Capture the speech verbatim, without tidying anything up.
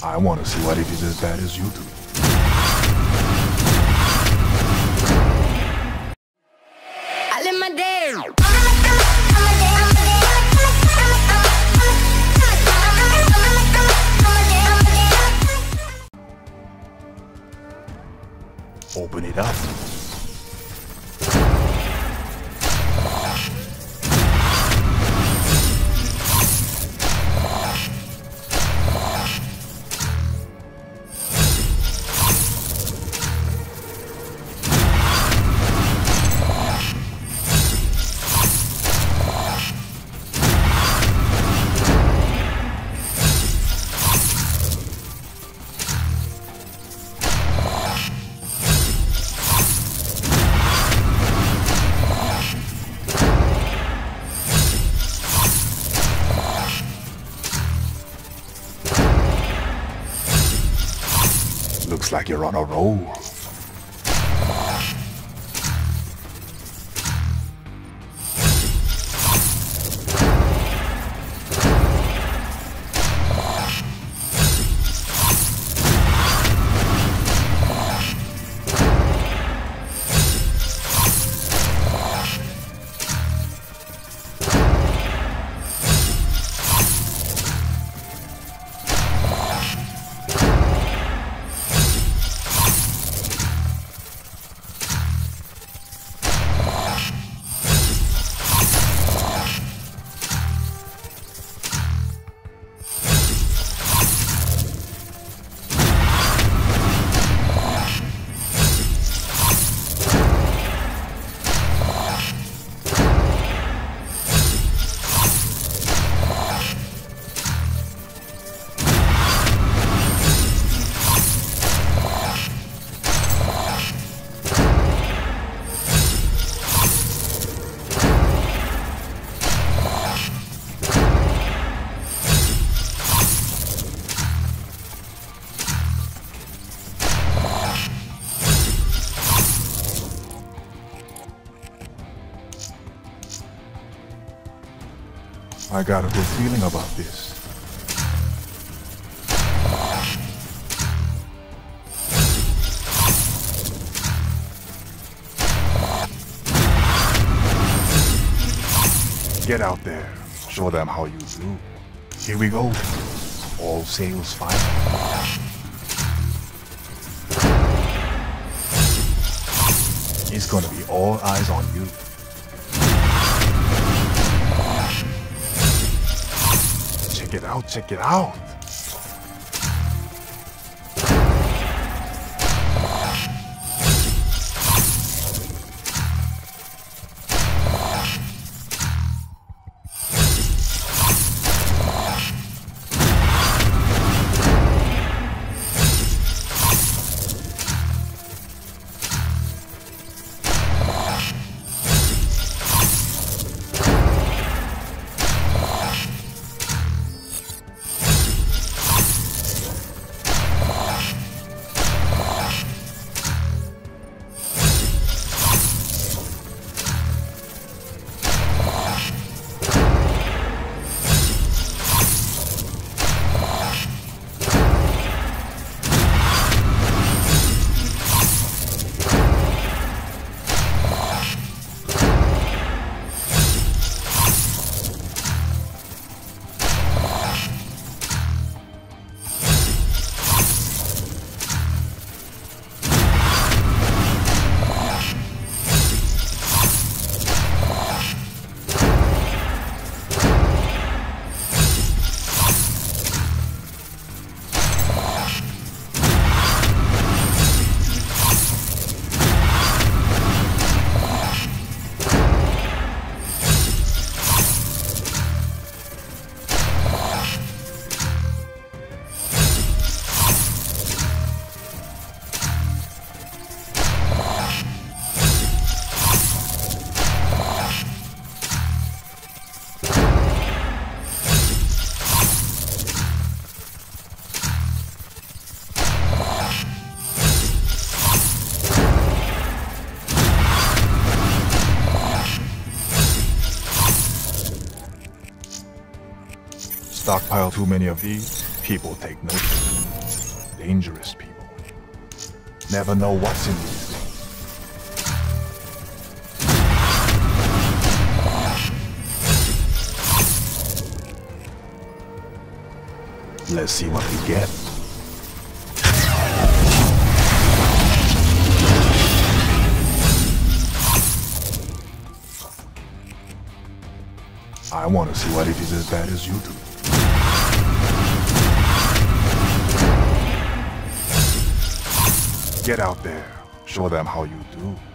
I want to see what it is as bad as you do. I live my day. Open it up. Looks like you're on a roll. I got a good feeling about this. Get out there. Show them how you do. Here we go. All sails fine. It's gonna be all eyes on you. Check it out, check it out. Stockpile too many of these. People take notice. Dangerous people. Never know what's in these things. Let's see what we get. I want to see what it is as bad as you do. Get out there. Show them how you do.